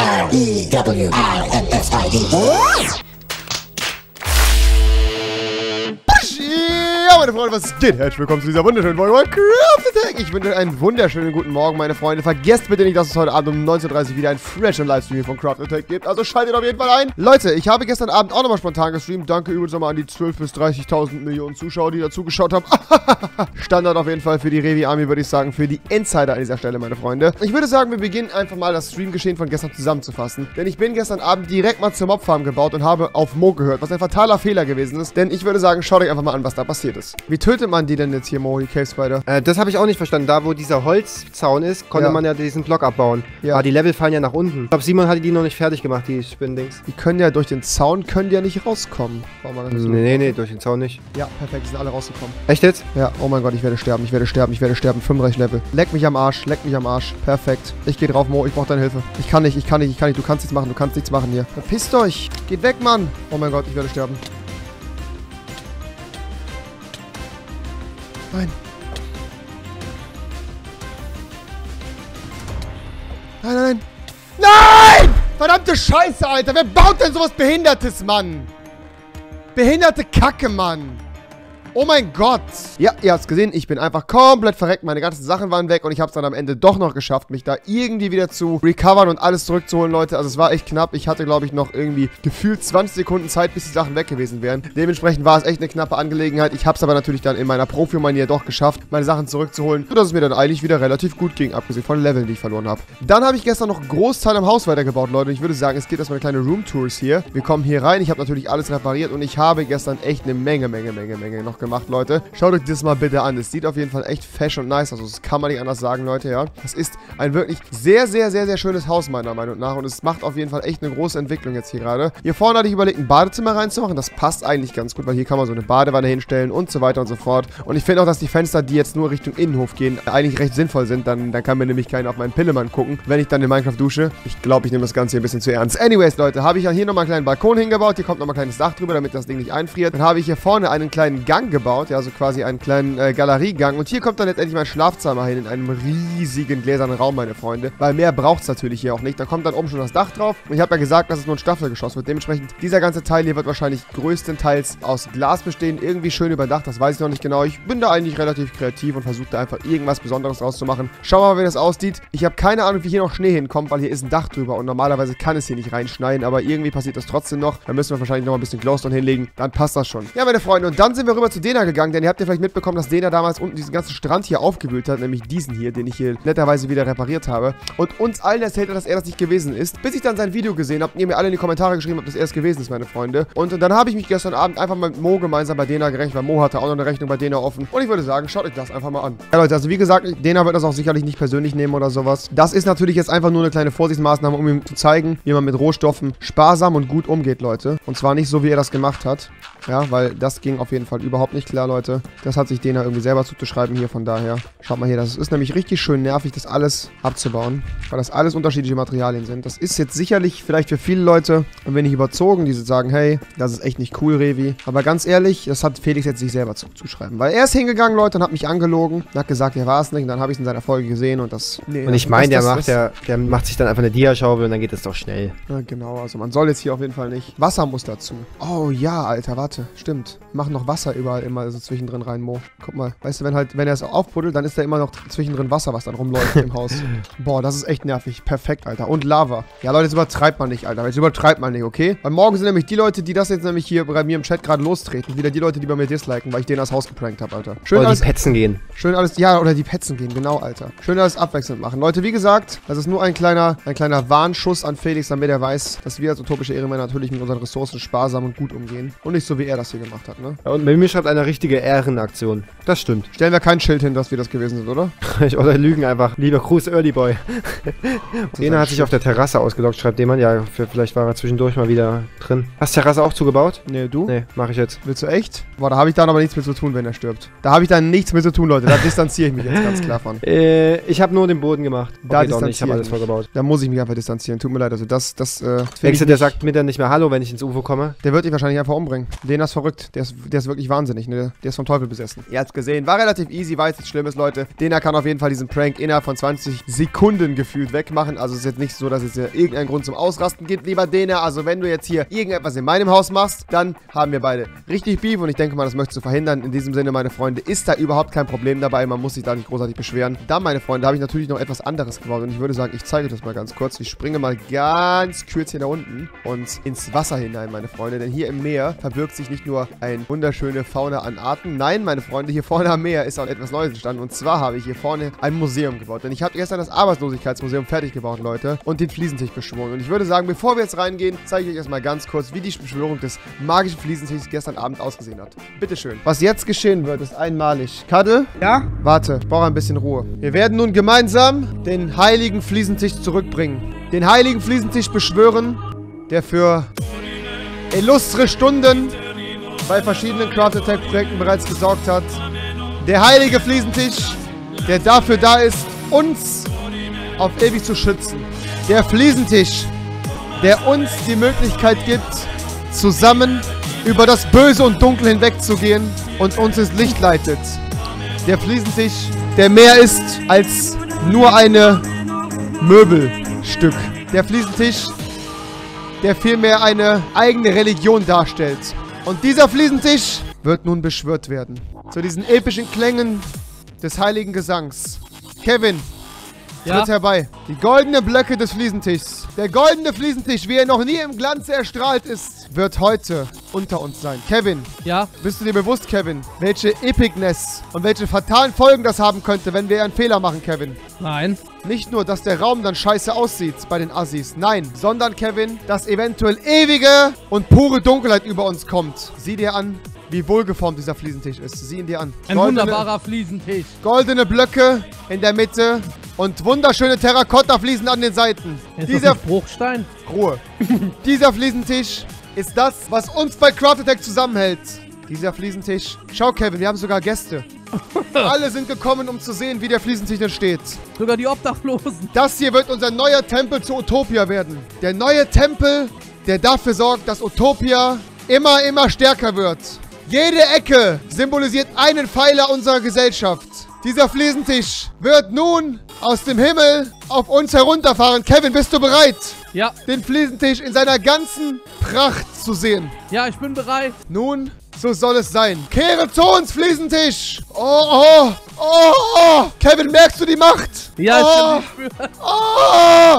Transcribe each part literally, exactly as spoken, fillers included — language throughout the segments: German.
R E W I N S I D. Ja, meine Freunde, was geht? Herzlich willkommen zu dieser wunderschönen Folge von Craft Attack. Ich wünsche euch einen wunderschönen guten Morgen, meine Freunde. Vergesst bitte nicht, dass es heute Abend um neunzehn Uhr dreißig wieder einen freshen Livestream von Craft Attack gibt. Also schaltet auf jeden Fall ein. Leute, ich habe gestern Abend auch nochmal spontan gestreamt. Danke übrigens nochmal an die zwölftausend bis dreißigtausend Millionen Zuschauer, die dazu geschaut haben. Standard auf jeden Fall für die Revi Army, würde ich sagen. Für die Insider an dieser Stelle, meine Freunde. Ich würde sagen, wir beginnen einfach mal das Streamgeschehen von gestern zusammenzufassen. Denn ich bin gestern Abend direkt mal zur Mobfarm gebaut und habe auf Mo gehört, was ein fataler Fehler gewesen ist. Denn ich würde sagen, schaut euch einfach mal an, was da passiert ist. Wie tötet man die denn jetzt hier, Mo, die Cave Spider? Äh, das habe ich auch nicht verstanden. Da, wo dieser Holzzaun ist, konnte Ja. man ja diesen Block abbauen. Ja. Aber die Level fallen ja nach unten. Ich glaube, Simon hatte die noch nicht fertig gemacht, die Spinnendings. Die können ja durch den Zaun, können die ja nicht rauskommen. Warum man das so? Nee, nee, nee, durch den Zaun nicht. Ja, perfekt, die sind alle rausgekommen. Echt jetzt? Ja, oh mein Gott, ich werde sterben, ich werde sterben, ich werde sterben. fünfunddreißig Level. Leck mich am Arsch, leck mich am Arsch. Perfekt. Ich gehe drauf, Mo, ich brauche deine Hilfe. Ich kann nicht, ich kann nicht, ich kann nicht. Du kannst nichts machen, du kannst nichts machen hier. Verpisst euch. Geht weg, Mann. Oh mein Gott, ich werde sterben. Nein. Nein, nein, nein. Nein! Verdammte Scheiße, Alter. Wer baut denn sowas Behindertes, Mann? Behinderte Kacke, Mann. Oh mein Gott. Ja, ihr habt's gesehen, ich bin einfach komplett verreckt. Meine ganzen Sachen waren weg und ich hab's dann am Ende doch noch geschafft, mich da irgendwie wieder zu recovern und alles zurückzuholen, Leute. Also es war echt knapp. Ich hatte, glaube ich, noch irgendwie gefühlt zwanzig Sekunden Zeit, bis die Sachen weg gewesen wären. Dementsprechend war es echt eine knappe Angelegenheit. Ich hab's aber natürlich dann in meiner Profi-Manier doch geschafft, meine Sachen zurückzuholen, sodass es mir dann eigentlich wieder relativ gut ging, abgesehen von Leveln, die ich verloren habe. Dann habe ich gestern noch einen Großteil am Haus weitergebaut, Leute. Ich würde sagen, es geht erstmal eine kleine Roomtours hier. Wir kommen hier rein. Ich habe natürlich alles repariert und ich habe gestern echt eine Menge, Menge, Menge, Menge noch gemacht, Leute. Schaut euch das mal bitte an. Es sieht auf jeden Fall echt fesch und nice aus. Also das kann man nicht anders sagen, Leute, ja. Das ist ein wirklich sehr, sehr, sehr, sehr schönes Haus, meiner Meinung nach. Und es macht auf jeden Fall echt eine große Entwicklung jetzt hier gerade. Hier vorne hatte ich überlegt, ein Badezimmer reinzumachen. Das passt eigentlich ganz gut, weil hier kann man so eine Badewanne hinstellen und so weiter und so fort. Und ich finde auch, dass die Fenster, die jetzt nur Richtung Innenhof gehen, eigentlich recht sinnvoll sind. Dann, dann kann mir nämlich keiner auf meinen Pillemann gucken, wenn ich dann in Minecraft dusche. Ich glaube, ich nehme das Ganze hier ein bisschen zu ernst. Anyways, Leute, habe ich ja hier nochmal einen kleinen Balkon hingebaut. Hier kommt nochmal ein kleines Dach drüber, damit das Ding nicht einfriert. Dann habe ich hier vorne einen kleinen Gang gebaut, ja, also quasi einen kleinen äh, Galeriegang. Und hier kommt dann letztendlich mein Schlafzimmer hin, in einem riesigen gläsernen Raum, meine Freunde. Weil mehr braucht es natürlich hier auch nicht. Da kommt dann oben schon das Dach drauf. Und ich habe ja gesagt, dass es nur ein Staffelgeschoss wird. Dementsprechend, dieser ganze Teil hier wird wahrscheinlich größtenteils aus Glas bestehen. Irgendwie schön überdacht, das weiß ich noch nicht genau. Ich bin da eigentlich relativ kreativ und versuche da einfach irgendwas Besonderes draus zu machen. Schauen wir mal, wie das aussieht. Ich habe keine Ahnung, wie hier noch Schnee hinkommt, weil hier ist ein Dach drüber. Und normalerweise kann es hier nicht reinschneien. Aber irgendwie passiert das trotzdem noch. Da müssen wir wahrscheinlich noch ein bisschen Glowstone hinlegen. Dann passt das schon. Ja, meine Freunde. Und dann sind wir rüber zu Dena gegangen. Denn ihr habt ja vielleicht mitbekommen, dass Dena damals unten diesen ganzen Strand hier aufgewühlt hat, nämlich diesen hier, den ich hier netterweise wieder repariert habe. Und uns allen erzählt hat, dass er das nicht gewesen ist, bis ich dann sein Video gesehen habe und ihr mir alle in die Kommentare geschrieben habt, dass er es gewesen ist, meine Freunde. Und dann habe ich mich gestern Abend einfach mal mit Mo gemeinsam bei Dena gerechnet, weil Mo hatte auch noch eine Rechnung bei Dena offen. Und ich würde sagen, schaut euch das einfach mal an. Ja, Leute, also wie gesagt, Dena wird das auch sicherlich nicht persönlich nehmen oder sowas. Das ist natürlich jetzt einfach nur eine kleine Vorsichtsmaßnahme, um ihm zu zeigen, wie man mit Rohstoffen sparsam und gut umgeht, Leute. Und zwar nicht so, wie er das gemacht hat. Ja, weil das ging auf jeden Fall überhaupt nicht klar, Leute. Das hat sich Dena irgendwie selber zuzuschreiben hier, von daher. Schaut mal hier, das ist nämlich richtig schön nervig, das alles abzubauen, weil das alles unterschiedliche Materialien sind. Das ist jetzt sicherlich vielleicht für viele Leute ein wenig überzogen, die sagen, hey, das ist echt nicht cool, Revi. Aber ganz ehrlich, das hat Felix jetzt sich selber zuzuschreiben, weil er ist hingegangen, Leute, und hat mich angelogen und hat gesagt, er war es nicht, und dann habe ich es in seiner Folge gesehen und das... Nee, und ich meine, der, das, macht das, der, der macht sich dann einfach eine Dia-Schaufel und dann geht es doch schnell. Ja, genau, also man soll jetzt hier auf jeden Fall nicht... Wasser muss dazu. Oh ja, Alter, warte, stimmt. Mach noch Wasser überall immer so zwischendrin rein, Mo. Guck mal, weißt du, wenn halt, wenn er es aufbuddelt, dann ist da immer noch zwischendrin Wasser, was dann rumläuft im Haus. Boah, das ist echt nervig. Perfekt, Alter. Und Lava. Ja, Leute, jetzt übertreibt man nicht, Alter. Jetzt übertreibt man nicht, okay? Weil morgen sind nämlich die Leute, die das jetzt nämlich hier bei mir im Chat gerade lostreten. Wieder die Leute, die bei mir disliken, weil ich denen das Haus geprankt habe, Alter. Schön oder alles, die Petzen gehen. Schön alles, ja, oder die Petzen gehen, genau, Alter. Schön alles abwechselnd machen. Leute, wie gesagt, das ist nur ein kleiner, ein kleiner Warnschuss an Felix, damit er weiß, dass wir als utopische Ehrenmänner natürlich mit unseren Ressourcen sparsam und gut umgehen. Und nicht so, wie er das hier gemacht hat, ne? Ja, und bei mir schreibt eine richtige Ehrenaktion. Das stimmt. Stellen wir kein Schild hin, dass wir das gewesen sind, oder? Oder lügen einfach. Lieber Gruß, Early Boy. Dena hat sich auf der Terrasse ausgelockt, schreibt jemand. Ja, für, vielleicht war er zwischendurch mal wieder drin. Hast du Terrasse auch zugebaut? Nee, du? Nee, mach ich jetzt. Willst du echt? Boah, da habe ich dann aber nichts mit zu tun, wenn er stirbt. Da habe ich dann nichts mit zu tun, Leute. Da distanziere ich mich jetzt ganz klar von. Äh, ich habe nur den Boden gemacht. Da okay, doch nicht, ich habe alles vorgebaut. Da muss ich mich einfach distanzieren. Tut mir leid, also das, das, äh... Denkst du, der sagt mir dann nicht mehr Hallo, wenn ich ins U F O komme? Der wird dich wahrscheinlich einfach umbringen. Den ist verrückt. Der ist, der ist wirklich wahnsinnig. er nicht, ne? Der ist vom Teufel besessen. Ihr habt's gesehen. War relativ easy, weil es nichts Schlimmes, Leute. Dena kann auf jeden Fall diesen Prank innerhalb von zwanzig Sekunden gefühlt wegmachen. Also es ist jetzt nicht so, dass es hier irgendeinen Grund zum Ausrasten gibt, lieber Dena. Also wenn du jetzt hier irgendetwas in meinem Haus machst, dann haben wir beide richtig Beef. Und ich denke mal, das möchtest du verhindern. In diesem Sinne, meine Freunde, ist da überhaupt kein Problem dabei. Man muss sich da nicht großartig beschweren. Dann, meine Freunde, habe ich natürlich noch etwas anderes gebaut. Und ich würde sagen, ich zeige euch das mal ganz kurz. Ich springe mal ganz kurz hier da unten und ins Wasser hinein, meine Freunde. Denn hier im Meer verbirgt sich nicht nur eine wunderschöne Fauna an Arten. Nein, meine Freunde, hier vorne am Meer ist auch etwas Neues entstanden. Und zwar habe ich hier vorne ein Museum gebaut. Denn ich habe gestern das Arbeitslosigkeitsmuseum fertig gebaut, Leute. Und den Fliesentisch beschworen. Und ich würde sagen, bevor wir jetzt reingehen, zeige ich euch erstmal ganz kurz, wie die Beschwörung des magischen Fliesentischs gestern Abend ausgesehen hat. Bitteschön. Was jetzt geschehen wird, ist einmalig. Kadel? Ja? Warte, ich brauche ein bisschen Ruhe. Wir werden nun gemeinsam den heiligen Fliesentisch zurückbringen. Den heiligen Fliesentisch beschwören, der für illustre Stunden bei verschiedenen Craft Attack Projekten bereits gesorgt hat. Der heilige Fliesentisch, der dafür da ist, uns auf ewig zu schützen. Der Fliesentisch, der uns die Möglichkeit gibt, zusammen über das Böse und Dunkel hinwegzugehen und uns ins Licht leitet. Der Fliesentisch, der mehr ist als nur eine Möbelstück. Der Fliesentisch, der vielmehr eine eigene Religion darstellt. Und dieser Fliesentisch wird nun beschwört werden. Zu diesen epischen Klängen des heiligen Gesangs. Kevin, Ja? tritt herbei. Die goldenen Blöcke des Fliesentischs. Der goldene Fliesentisch, wie er noch nie im Glanze erstrahlt ist, wird heute unter uns sein. Kevin, Ja? bist du dir bewusst, Kevin, welche Epicness und welche fatalen Folgen das haben könnte, wenn wir einen Fehler machen, Kevin? Nein. Nicht nur, dass der Raum dann scheiße aussieht bei den Assis, nein, sondern, Kevin, dass eventuell ewige und pure Dunkelheit über uns kommt. Sieh dir an, wie wohlgeformt dieser Fliesentisch ist. Sieh ihn dir an. Ein wunderbarer Fliesentisch. Goldene Blöcke in der Mitte und wunderschöne Terrakotta-Fliesen an den Seiten. Ist Dieser das ein Bruchstein? Ruhe. Dieser Fliesentisch ist das, was uns bei Craft Attack zusammenhält. Dieser Fliesentisch. Schau, Kevin, wir haben sogar Gäste. Alle sind gekommen, um zu sehen, wie der Fliesentisch entsteht. Sogar die Obdachlosen. Das hier wird unser neuer Tempel zu Utopia werden. Der neue Tempel, der dafür sorgt, dass Utopia immer, immer stärker wird. Jede Ecke symbolisiert einen Pfeiler unserer Gesellschaft. Dieser Fliesentisch wird nun aus dem Himmel auf uns herunterfahren. Kevin, bist du bereit, Ja. den Fliesentisch in seiner ganzen Pracht zu sehen? Ja, ich bin bereit. Nun, so soll es sein. Kehre zu uns, Fliesentisch! Oh, oh, oh, oh! Kevin, merkst du die Macht? Ja, ich oh, kann nicht spüren. oh,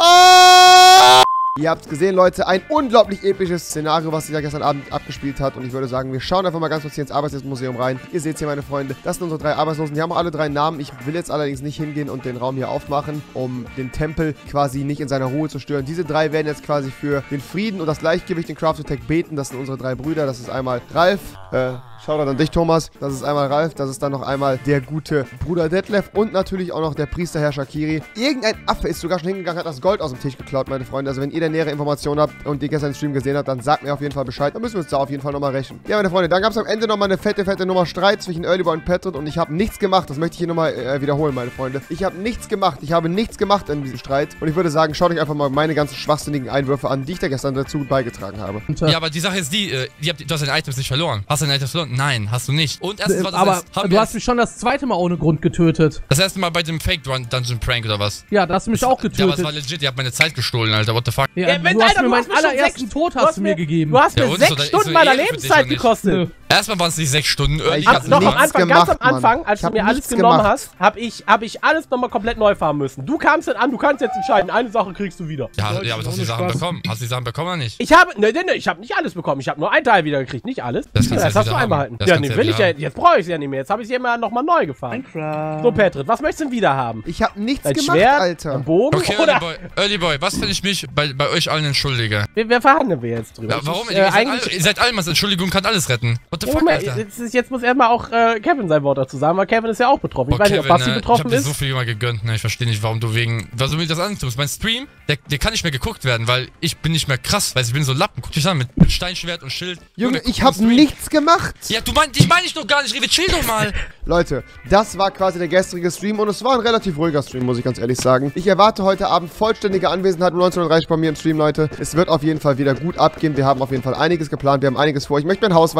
oh! Ihr habt gesehen, Leute, ein unglaublich episches Szenario, was sich da gestern Abend abgespielt hat. Und ich würde sagen, wir schauen einfach mal ganz kurz hier ins Arbeitslosmuseum rein. Ihr seht hier, meine Freunde, das sind unsere drei Arbeitslosen. Die haben auch alle drei Namen. Ich will jetzt allerdings nicht hingehen und den Raum hier aufmachen, um den Tempel quasi nicht in seiner Ruhe zu stören. Diese drei werden jetzt quasi für den Frieden und das Gleichgewicht in Craft Attack beten. Das sind unsere drei Brüder. Das ist einmal Ralf, äh... Shoutout an dich, Thomas. Das ist einmal Ralf. Das ist dann noch einmal der gute Bruder Detlef. Und natürlich auch noch der Priesterherr Shakiri. Irgendein Affe ist sogar schon hingegangen, hat das Gold aus dem Tisch geklaut, meine Freunde. Also wenn ihr da nähere Informationen habt und die gestern im Stream gesehen habt, dann sagt mir auf jeden Fall Bescheid. Dann müssen wir uns da auf jeden Fall nochmal rächen. Ja, meine Freunde, dann gab es am Ende nochmal eine fette, fette Nummer Streit zwischen Earlyboy und Petrit. Und ich habe nichts gemacht. Das möchte ich hier nochmal äh, wiederholen, meine Freunde. Ich habe nichts gemacht. Ich habe nichts gemacht in diesem Streit. Und ich würde sagen, schaut euch einfach mal meine ganzen schwachsinnigen Einwürfe an, die ich da gestern dazu beigetragen habe. Ja, aber die Sache ist die, äh, die habt, du hast deine Items nicht verloren. Hast du deine Items verloren? Nein, hast du nicht. Und erstens war das Aber heißt, haben du wir hast mich schon das zweite Mal ohne Grund getötet. das erste Mal bei dem Fake Dungeon Prank oder was? Ja, da hast du mich auch Ja, aber getötet. es war legit, ihr habt meine Zeit gestohlen, Alter, what the fuck? Ja, Ja, wenn- du hast Alter, mir du meinen hast mir schon allerersten sechs- Tod du hast hast du mir mir- gegeben. Du hast Ja, mir und ist sechs doch- ist Stunden doch meiner eh für dich Lebenszeit oder nicht? gekostet. Nö. Erstmal waren es nicht sechs Stunden. Ich Ich hab hab Noch am nichts Anfang, gemacht, ganz am Anfang, Mann. als Ich du hab mir alles nichts genommen gemacht. hast, habe ich, hab ich alles nochmal komplett neu fahren müssen. Du kamst dann an, du kannst jetzt entscheiden, eine Sache kriegst du wieder. ja, ja, aber du hast die ohne Sachen Spaß. bekommen. Hast du die Sachen bekommen oder nicht? Ich habe, ne, ne, ne, ich habe nicht alles bekommen. Ich habe nur einen Teil wieder gekriegt, nicht alles. Das kannst du das jetzt hast du wieder einmal haben. halten. Das Ja, kannst nee, du will jetzt ich ja, wieder jetzt brauche ich es ja nicht mehr. Jetzt habe ich es immer nochmal neu gefahren. So, Petrit, was möchtest du denn wieder haben? Ich habe nichts Ein gemacht, Schwert, Alter. ein Bogen Okay, oder... Early Boy, Early Boy, was finde ich mich bei, bei euch allen entschuldige? Wir, wir verhandeln wir jetzt drüber. Ja, warum? Ich, ihr, äh, seid eigentlich... all, ihr seid Allmanns, Entschuldigung kann alles retten. What the fuck, Moment, Alter? jetzt, ist- jetzt muss erstmal auch äh, Kevin sein Wort dazu sagen, weil Kevin ist ja auch betroffen. Ich Oh, weiß nicht, ob Kevin, Basti ne? betroffen ich hab dir ist. so viel immer gegönnt, ne? Ich verstehe nicht, warum du wegen... Was du mir das antust? Mein Stream, der, der kann nicht mehr geguckt werden, weil ich bin nicht mehr krass, weil ich bin so Lappen. Guck dich an, mit, mit Steinschwert und Schild. Junge, guck ich mal habe Stream. nichts gemacht. Ja, du meinst, ich meine ich doch gar nicht, Rewe, chill doch mal. Leute, das war quasi der gestrige Stream und es war ein relativ ruhiger Stream, muss ich ganz ehrlich sagen. Ich erwarte heute Abend vollständige Anwesenheit um neunzehn Uhr dreißig bei mir im Stream, Leute. Es wird auf jeden Fall wieder gut abgehen. Wir haben auf jeden Fall einiges geplant, wir haben einiges vor. Ich möchte mein Haus weiterbauen.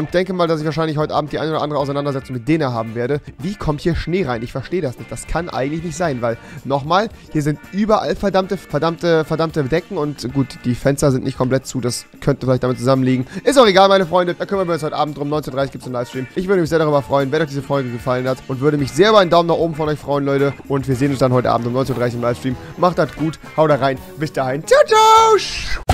und denke mal, dass ich wahrscheinlich heute Abend die eine oder andere Auseinandersetzung mit denen haben werde. Wie kommt hier Schnee rein? Ich verstehe das nicht. Das kann eigentlich nicht sein, weil, nochmal, hier sind überall verdammte, verdammte, verdammte Decken und gut, die Fenster sind nicht komplett zu. Das könnte vielleicht damit zusammenliegen. Ist auch egal, meine Freunde. Da kümmern wir uns heute Abend drum. neunzehn Uhr dreißig gibt es einen Livestream. Ich würde mich sehr darüber freuen, wenn euch diese Folge gefallen hat und würde mich sehr über einen Daumen nach oben von euch freuen, Leute. Und wir sehen uns dann heute Abend um neunzehn Uhr dreißig im Livestream. Macht das gut. Haut da rein. Bis dahin. Ciao, ciao.